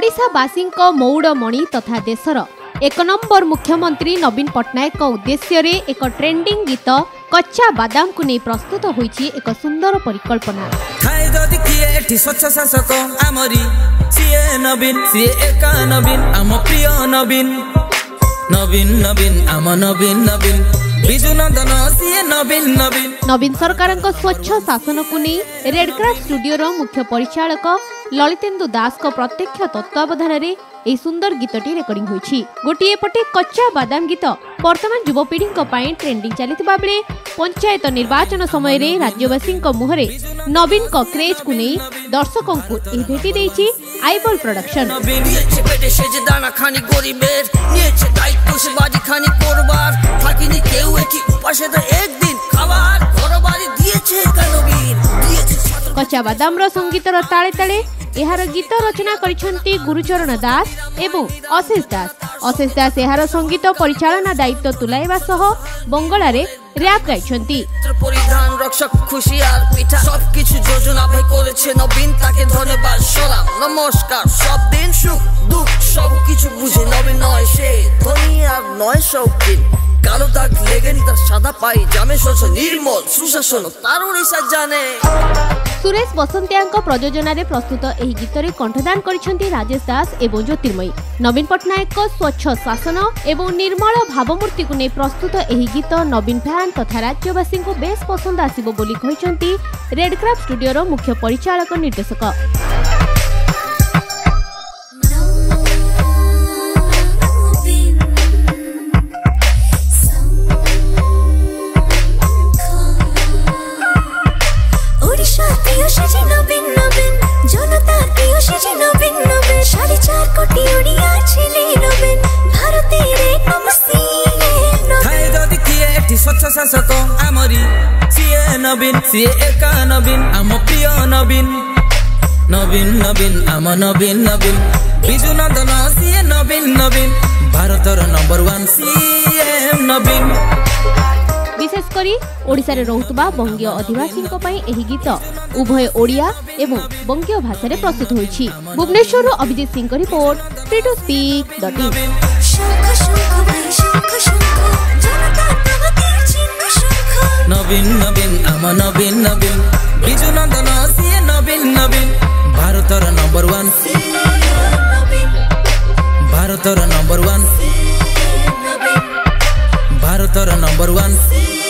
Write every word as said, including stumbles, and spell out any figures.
ओडिशावासी मौड़ मणि तथा देशर एक नंबर मुख्यमंत्री नवीन पट्टनायक उद्देश्य रे एक ट्रेंडिंग गीत कच्चा बादाम को नहीं प्रस्तुत होईछि एक सुंदर परिकल्पना। स्वच्छ शासक आमरी सीए नवीन सीए एका नवीन आम प्रिय नवीन नवीन नवीन आम नवीन नवीन बिजु नंदन सीए नवीन नवीन नवीन सरकार स्वच्छ शासन को नहीं रेडक्राफ्ट स्टूडियो रो मुख्य परिचालक ललितेन्दु दास को प्रत्यक्ष तत्वावधान रे ए सुंदर गीतटी रेकर्डिंग होईछि। गोटिए पटे कच्चा बादाम गीत वर्तमान युवपीढ़ी ट्रेंडिंग चलता बेले पंचायत निर्वाचन समय रे राज्यवासी मुहरे नवीन को क्रेज को नहीं दर्शकों को भेटी देछि आईबल प्रोडक्शन। कच्चा बादाम रो संगीतर ताले ताले एहार गीत रचना करिसंती गुरुचरण दास एवं अशेष दास। अशेष दास एहार संगीत परिचालना दायित्व तुलाइबा सह बंगला रे रैप गाइछंती। परिधान रक्षक खुशियार पिठा सब किछु योजना भाई करेছে नवीन ताके धन्यवाद सलाम नमस्कार सब दिन सुख दुख सब किछु बुझे नवीन नय से धनी আর নয় শৌখিন কালো দাগ লেগেনি তার সাদা পাই জামে স্বচ্ছ নির্মল সুশাসন তার ওড়িশা জানে। सुरेश बसंतिया प्रयोजन रे प्रस्तुत एही गीत रे कंठदान करिसंती राजेश दास एवं ज्योतिर्मयी। नवीन पट्टनायक को स्वच्छ शासन एवं निर्मल भावमूर्ति को नहीं प्रस्तुत एही गीत नवीन फैन तथा राज्यवासी को बेस पसंद आसिबो बोली कहिसंती रेडक्राफ्ट स्टूडियो रो मुख्य परिचालक निर्देशक। स्वच्छ शासक आमरी सीए नवीन सीए एका नवीन आम प्रिय नवीन नवीन नवीन आम नवीन नवीन बिजु नंदन सीए नवीन नवीन भारतर नंबर वन सीएम नवीन। विशेषकर ओडिशा रे रहुतबा बंगीय आदिवासी पई एही गीत उभय ओडिया एवं बंगीय भाषा रे प्रस्तुत होईछि। भुवनेश्वर अभिजीत सिंह को report free to speak dot in. Naveen Naveen आम नवीन नवीन बिजु नंदन सीए नवीन नवीन भारतर नंबर वन भारतर नंबर वन भारतर नंबर वन।